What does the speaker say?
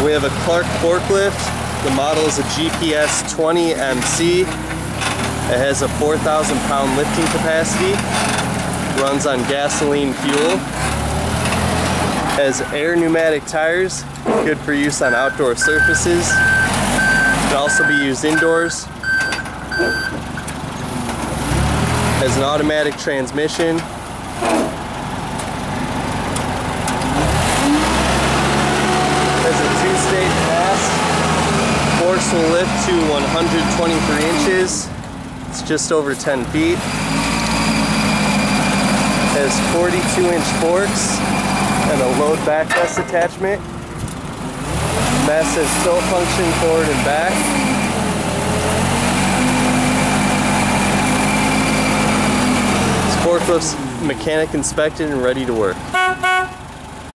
We have a Clark forklift. The model is a GPS20MC. It has a 4,000 pound lifting capacity. Runs on gasoline fuel. Has air pneumatic tires, good for use on outdoor surfaces. Can also be used indoors. Has an automatic transmission. Has a 2-stage mast. Force will lift to 123 inches. It's just over 10 feet. Has 42-inch forks and a load backrest attachment. Mast has tilt function forward and back. This forklift's mechanic inspected and ready to work.